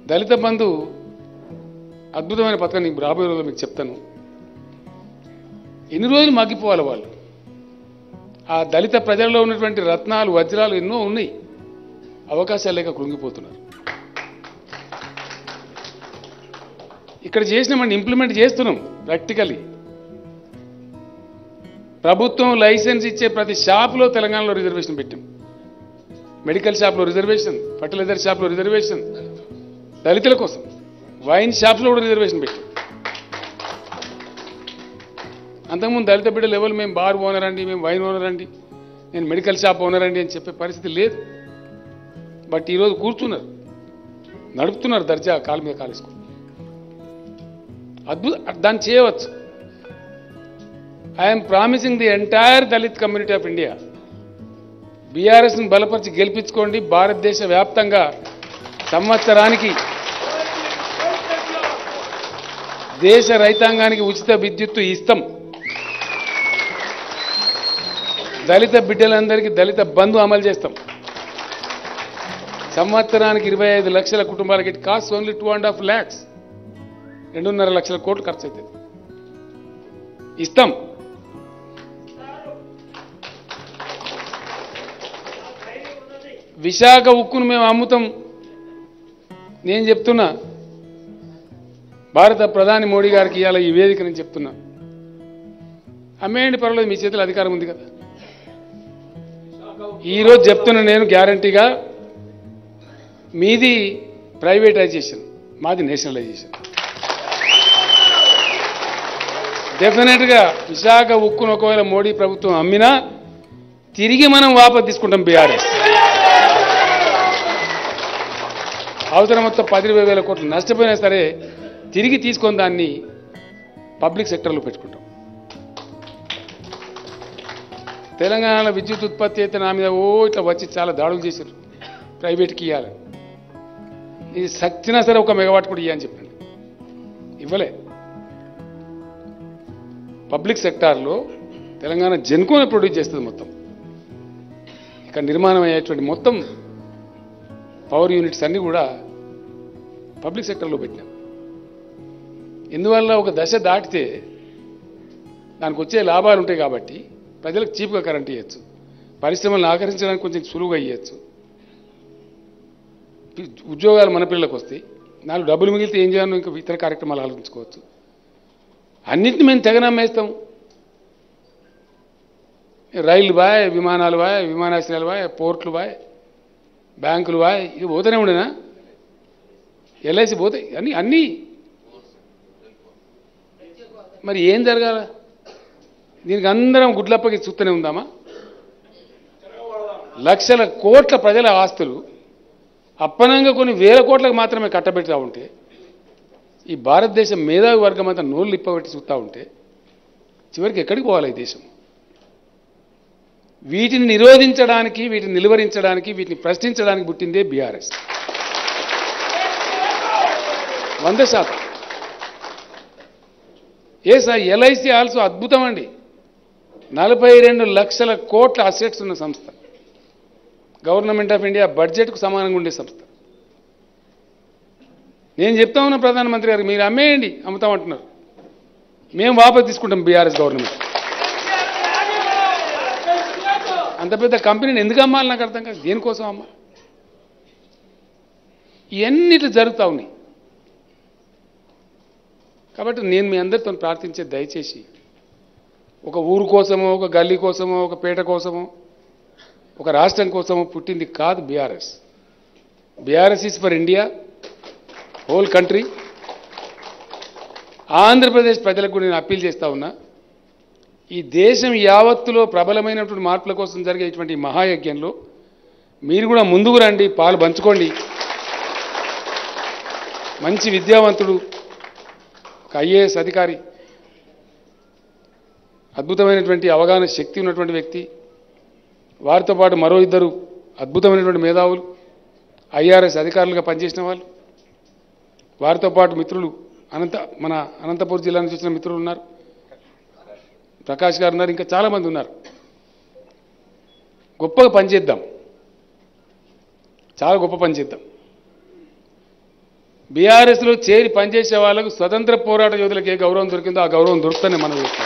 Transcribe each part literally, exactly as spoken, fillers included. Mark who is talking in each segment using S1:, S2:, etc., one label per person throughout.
S1: దళిత బంధు అద్భుతమైన పథకం నీకు రాబోయే రోజుల్లో మీకు చెప్తాను. ఎన్ని రోజులు మగ్గిపోవాలి వాళ్ళు. ఆ దళిత ప్రజల్లో ఉన్నటువంటి రత్నాలు వజ్రాలు ఎన్నో ఉన్నాయి, అవకాశాలు లేక కృంగిపోతున్నారు. ఇక్కడ చేసినామని ఇంప్లిమెంట్ చేస్తున్నాం ప్రాక్టికలీ. ప్రభుత్వం లైసెన్స్ ఇచ్చే ప్రతి షాపులో తెలంగాణలో రిజర్వేషన్ పెట్టాం. మెడికల్ షాప్లో రిజర్వేషన్, ఫర్టిలైజర్ షాప్లో రిజర్వేషన్, దళితుల కోసం వైన్ షాప్లో కూడా రిజర్వేషన్ పెట్టాం. అంతకుముందు దళిత బిడ్డలు ఎవరు మేము బార్ ఓనర్ అండి, మేము వైన్ ఓనర్ అండి, నేను మెడికల్ షాప్ ఓనర్ అండి అని చెప్పే పరిస్థితి లేదు. బట్ ఈరోజు కూర్చున్నారు, నడుపుతున్నారు దర్జా కాలు మీద కాలేసుకుని. అద్భుత దాన్ని చేయవచ్చు. I'm promising the entire Dalit community of India, బీఆర్ఎస్ని బలపరిచి గెలిపించుకోండి. భారతదేశ వ్యాప్తంగా సంవత్సరానికి దేశ రైతాంగానికి ఉచిత విద్యుత్తు ఇస్తాం. దళిత బిడ్డలందరికీ దళిత బంధు అమలు చేస్తాం. సంవత్సరానికి ఇరవై ఐదు లక్షల కుటుంబాలకి it cost only two and half lakhs, రెండున్నర లక్షల కోట్లు ఖర్చు అవుతుంది. ఇస్తాం. విశాఖ ఉక్కును మేము అమ్ముతాం. నేను చెప్తున్నా, భారత ప్రధాని మోడీ గారికి ఇవాళ ఈ వేదిక నేను చెప్తున్నా, అమ్మేయండి పర్వాలేదు, మీ చేతిలో అధికారం ఉంది కదా. ఈరోజు చెప్తున్నా నేను గ్యారంటీగా, మీది ప్రైవేటైజేషన్, మాది నేషనలైజేషన్. డెఫినెట్గా విశాఖ ఉక్కును ఒకవేళ మోడీ ప్రభుత్వం అమ్మినా తిరిగి మనం వాపసు తీసుకుంటాం. బీఆర్ఎస్ అవసరం మొత్తం పది ఇరవై వేల కోట్లు నష్టపోయినా సరే తిరిగి తీసుకొని దాన్ని పబ్లిక్ సెక్టర్లో పెట్టుకుంటాం. తెలంగాణలో విద్యుత్ ఉత్పత్తి అయితే నా మీద ఓ ఇట్లా వచ్చి చాలా దాడులు చేశారు, ప్రైవేట్కి ఇవ్వాలి. ఇది సచ్చినా సరే ఒక మెగావాట్ కూడా ఇవ్వని చెప్పండి, ఇవ్వలే. పబ్లిక్ సెక్టార్లో తెలంగాణ జెన్కోనే ప్రొడ్యూస్ చేస్తుంది మొత్తం. ఇక్కడ నిర్మాణం అయ్యేటువంటి మొత్తం పవర్ యూనిట్స్ అన్నీ కూడా పబ్లిక్ సెక్టర్లో పెట్టినాం. ఇందువల్ల ఒక దశ దాటితే దానికి వచ్చే లాభాలు ఉంటాయి కాబట్టి ప్రజలకు చీప్గా కరెంట్ ఇవ్వచ్చు, పరిశ్రమలను ఆకర్షించడానికి కొంచెం సులువుగా ఇవ్వచ్చు, ఉద్యోగాలు మన పిల్లలకు వస్తాయి, నాలుగు డబ్బులు మిగిలితే ఏం చేయాలో ఇంకా ఇతర కార్యక్రమాలు ఆలోచించుకోవచ్చు. అన్నింటినీ మేము తెగ నమ్మేస్తాం. రైళ్లు బాయ్, విమానాలు బాయ్, విమానాశ్రయాలు బాయ్, పోర్ట్లు బాయ్, బ్యాంకులు బాయ్, ఇవి పోతూనే ఉండేనా, ఎల్ఐసి పోతాయి అన్నీ అన్నీ. మరి ఏం జరగాల? దీనికి అందరం గుడ్లప్పకి చూస్తూనే ఉందామా? లక్షల కోట్ల ప్రజల ఆస్తులు అప్పనంగా కొన్ని వేల కోట్లకు మాత్రమే కట్టబెడతా ఉంటే, ఈ భారతదేశం మేధావి వర్గం అంతా నోళ్ళు ఇప్పబెట్టి చూస్తూ ఉంటే చివరికి ఎక్కడికి పోవాలి ఈ దేశం? వీటిని నిరోధించడానికి, వీటిని నిలువరించడానికి, వీటిని ప్రశ్నించడానికి పుట్టిందే బీఆర్ఎస్. వంద శాతం. ఏ సార్, ఎల్ఐసి ఆల్సో అద్భుతం అండి. నలభై రెండు లక్షల కోట్ల అసెట్స్ ఉన్న సంస్థ, గవర్నమెంట్ ఆఫ్ ఇండియా బడ్జెట్కు సమానంగా ఉండే సంస్థ. నేను చెప్తా ఉన్నా ప్రధానమంత్రి గారు, మీరు అమ్మేయండి, అమ్ముతామంటున్నారు, మేము వాపసు తీసుకుంటాం బీఆర్ఎస్ గవర్నమెంట్. అంత పెద్ద కంపెనీని ఎందుకు అమ్మాలి నాకు అర్థం కాదు. దేనికోసం అమ్మ? ఇవన్నీ ఇట్లా జరుగుతూ ఉన్నాయి. కాబట్టి నేను మీ అందరితో ప్రార్థించే, దయచేసి ఒక ఊరు కోసమో, ఒక గల్లీ కోసమో, ఒక పేట కోసమో, ఒక రాష్ట్రం కోసమో పుట్టింది కాదు BRS. BRS is for India, whole country. Andhra Pradesh ప్రజలకు నేను అప్పీల్ చేస్తా ఉన్నా, ఈ దేశం యావత్తులో ప్రబలమైనటువంటి మార్పుల కోసం జరిగేటువంటి మహాయజ్ఞంలో మీరు కూడా ముందుకు రండి, పాలు పంచుకోండి. మంచి విద్యావంతుడు, ఒక ఐఏఎస్ అధికారి, అద్భుతమైనటువంటి అవగాహన శక్తి ఉన్నటువంటి వ్యక్తి, వారితో పాటు మరో ఇద్దరు అద్భుతమైనటువంటి మేధావులు, ఐఆర్ఎస్ అధికారులుగా పనిచేసిన వాళ్ళు, వారితో పాటు మిత్రులు, అనంత మన అనంతపురం జిల్లా నుంచి వచ్చిన మిత్రులు ఉన్నారు, ప్రకాష్ గారు ఉన్నారు, ఇంకా చాలామంది ఉన్నారు. గొప్పగా పనిచేద్దాం, చాలా గొప్ప పని చేద్దాం. బీఆర్ఎస్లో చేరి పనిచేసే వాళ్ళకు స్వతంత్ర పోరాట యోధులకు ఏ గౌరవం దొరికిందో ఆ గౌరవం దొరుకుతుందని మనం చెప్తాం.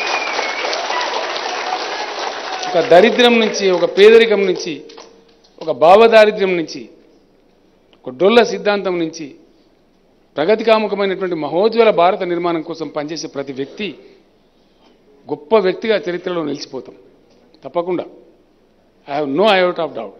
S1: ఒక దరిద్రం నుంచి, ఒక పేదరికం నుంచి, ఒక భావదారిద్ర్యం నుంచి, ఒక డొల్ల సిద్ధాంతం నుంచి ప్రగతికాముకమైనటువంటి మహోజ్వల భారత నిర్మాణం కోసం పనిచేసే ప్రతి వ్యక్తి గొప్ప వ్యక్తిగా చరిత్రలో నిలిచిపోతాం తప్పకుండా. I have no iota of doubt.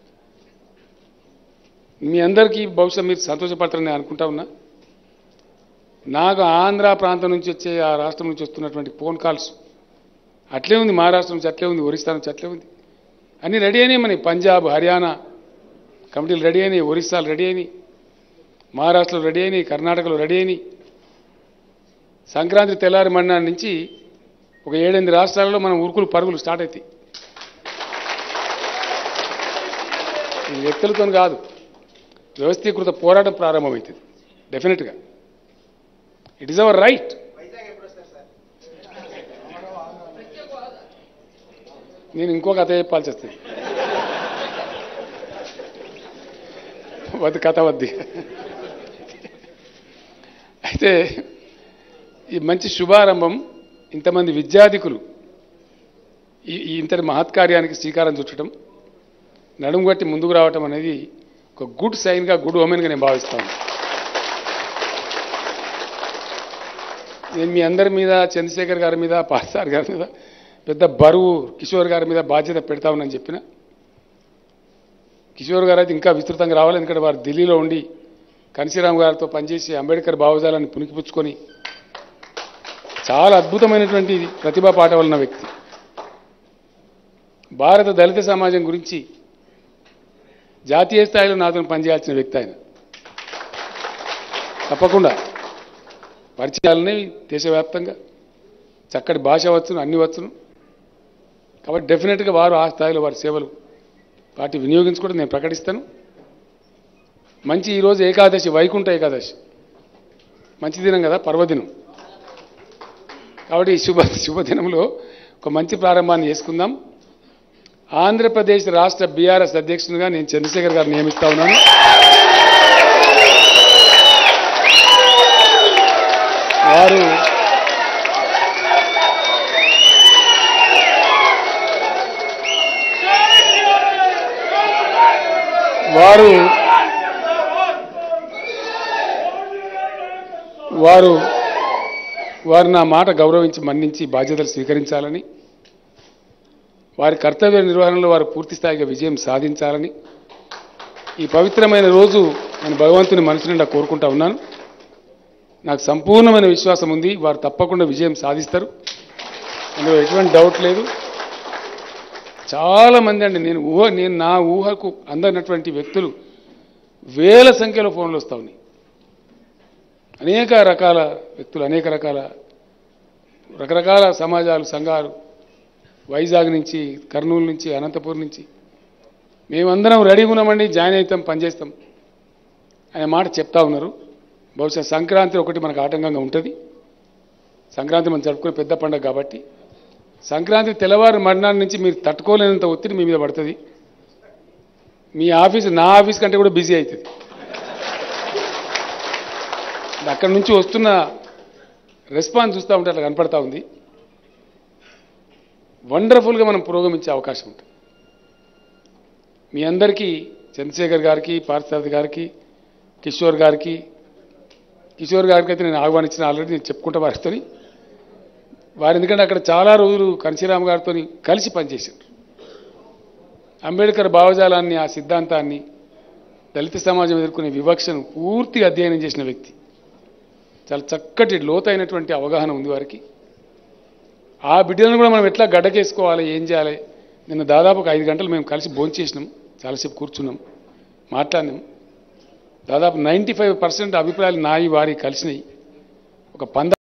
S1: మీ అందరికీ బహుశా మీరు సంతోషపడతారని అనుకుంటా ఉన్నా. నాకు ఆంధ్ర ప్రాంతం నుంచి వచ్చే, ఆ రాష్ట్రం నుంచి వస్తున్నటువంటి ఫోన్ కాల్స్ అట్లే ఉంది, మహారాష్ట్ర నుంచి అట్లే ఉంది, ఒరిస్సా నుంచి అట్లే ఉంది, అన్నీ రెడీ అయినాయి. మన పంజాబ్, హర్యానా కమిటీలు రెడీ అయినాయి, ఒరిస్సాలు రెడీ అయినాయి, మహారాష్ట్రలో రెడీ అయినాయి, కర్ణాటకలో రెడీ అయినాయి. సంక్రాంతి తెల్లారి మన్నాడు నుంచి ఒక ఏడెనిమిది రాష్ట్రాలలో మనం ఉరుకులు పరుగులు స్టార్ట్ అవుతాయి. ఈ వ్యక్తులతో కాదు, వ్యవస్థీకృత పోరాటం ప్రారంభమవుతుంది డెఫినెట్గా. It is our right. నేను ఇంకో కథ చెప్పాల్సి వస్తుంది, వద్దు కథ వద్ది. అయితే ఈ మంచి శుభారంభం, ఇంతమంది విద్యాధికులు ఈ ఇంతటి మహత్కార్యానికి శ్రీకారం చుట్టడం, నడుము కట్టి ముందుకు రావటం అనేది ఒక గుడ్ సైన్గా, గుడ్ ఓమెన్గా నేను భావిస్తాను. నేను మీ అందరి మీద, చంద్రశేఖర్ గారి మీద, పార్సార్ గారి మీద పెద్ద బరువు, కిషోర్ గారి మీద బాధ్యత పెడతా ఉన్నానని చెప్పిన. కిషోర్ గారు అయితే ఇంకా విస్తృతంగా రావాలి, ఎందుకంటే వారు ఢిల్లీలో ఉండి కన్సీరామ్ గారితో పనిచేసి అంబేద్కర్ భావజాలాన్ని పునికిపుచ్చుకొని చాలా అద్భుతమైనటువంటి ప్రతిభా పాఠం ఉన్న వ్యక్తి. భారత దళిత సమాజం గురించి జాతీయ స్థాయిలో నాతో పనిచేయాల్సిన వ్యక్తి ఆయన. తప్పకుండా పరిచయాలని దేశవ్యాప్తంగా చక్కటి భాష వచ్చును, అన్ని వచ్చును. కాబట్టి డెఫినెట్గా వారు ఆ స్థాయిలో వారి సేవలు పార్టీ వినియోగించుకోవడం నేను ప్రకటిస్తాను. మంచి ఈరోజు ఏకాదశి, వైకుంఠ ఏకాదశి, మంచి దినం కదా, పర్వదినం. కాబట్టి ఈ శుభ శుభదినంలో ఒక మంచి ప్రారంభాన్ని చేసుకుందాం. ఆంధ్రప్రదేశ్ రాష్ట్ర బీఆర్ఎస్ అధ్యక్షునిగా నేను చంద్రశేఖర్ గారిని నియమిస్తా ఉన్నాను. వారు వారు వారు వారు నా మాట గౌరవించి మన్నించి బాధ్యతలు స్వీకరించాలని, వారి కర్తవ్య నిర్వహణలో వారు పూర్తి స్థాయిగా విజయం సాధించాలని ఈ పవిత్రమైన రోజు నేను భగవంతుని మనసు నిండా కోరుకుంటా ఉన్నాను. నాకు సంపూర్ణమైన విశ్వాసం ఉంది, వారు తప్పకుండా విజయం సాధిస్తారు, అందులో ఎటువంటి డౌట్ లేదు. చాలామంది అండి, నేను ఊహ నేను నా ఊహకు అందనటువంటి వ్యక్తులు వేల సంఖ్యలో ఫోన్లు వస్తూ ఉన్నాయి. అనేక రకాల వ్యక్తులు, అనేక రకాల రకరకాల సమాజాలు, సంఘాలు, వైజాగ్ నుంచి, కర్నూలు నుంచి, అనంతపూర్ నుంచి, మేమందరం రెడీగా ఉన్నామండి, జాయిన్ అవుతాం, పనిచేస్తాం అనే మాట చెప్తా ఉన్నారు. బహుశా సంక్రాంతి ఒకటి మనకు ఆటంకంగా ఉంటుంది. సంక్రాంతి మనం జరుపుకునే పెద్ద పండుగ కాబట్టి సంక్రాంతి తెల్లవారు మర్నాడు నుంచి మీరు తట్టుకోలేనంత ఒత్తిడి మీ మీద పడుతుంది. మీ ఆఫీసు నా ఆఫీస్ కంటే కూడా బిజీ అవుతుంది. అక్కడి నుంచి వస్తున్న రెస్పాన్స్ చూస్తూ ఉంటే అట్లా కనపడతా ఉంది. వండర్ఫుల్గా మనం పురోగమించే అవకాశం ఉంటుంది. మీ అందరికీ, చంద్రశేఖర్ గారికి, పార్థసారథి గారికి, కిషోర్ గారికి కిషోర్ గారికి అయితే నేను ఆహ్వానించిన ఆల్రెడీ, నేను చెప్పుకుంటా వారితో. వారు ఎందుకంటే అక్కడ చాలా రోజులు కన్సీరామ్ గారితో కలిసి పనిచేశారు. అంబేద్కర్ భావజాలాన్ని, ఆ సిద్ధాంతాన్ని, దళిత సమాజం ఎదుర్కొనే వివక్షను పూర్తిగా అధ్యయనం చేసిన వ్యక్తి. చాలా చక్కటి లోతైనటువంటి అవగాహన ఉంది వారికి. ఆ బిడ్డలను కూడా మనం ఎట్లా గడ్డకేసుకోవాలి, ఏం చేయాలి. నిన్న దాదాపు ఒక ఐదు గంటలు మేము కలిసి భోంచేసినాం, చాలాసేపు కూర్చున్నాం, మాట్లాడినాం. దాదాపు నైంటీ ఫైవ్ పర్సెంట్ అభిప్రాయాలు నాయి వారి కలిసినాయి. ఒక పంద